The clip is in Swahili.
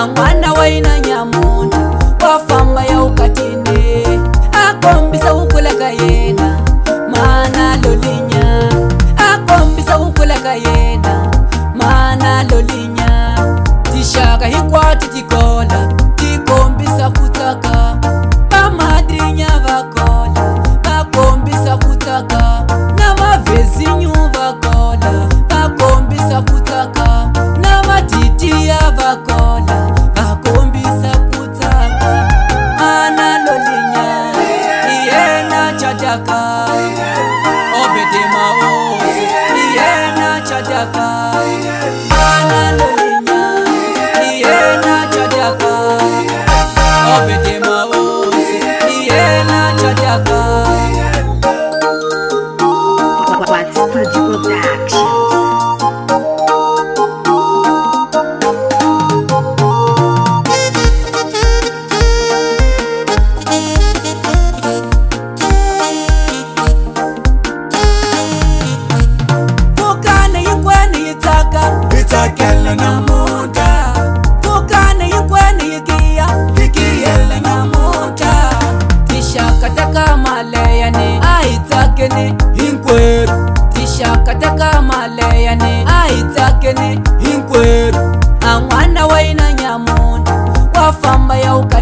Amwana waina nyamunda wafamba ya ukatini akombisa ukulaka yena mana lolinya akombisa ukulaka yena mana lolinya tishaka hikwati tikola tikombisa kutaka pamadrinya vakola akombisa kutaka na mavezinyu vakola akombisa kutaka na matiti ya vakola akombisa kutaka ana lolinya iyena chataka obete maozi iyena chataka ana lolinya iyena chataka obete maozi iyena chataka. What's Studio Productions? Itakela na muda Fukane yukweni yikia Ikiela na muda Tishaka taka maleyane Aitakene hinkweru Tishaka taka maleyane Aitakene hinkweru Amwana waina nyamunda Wafamba ya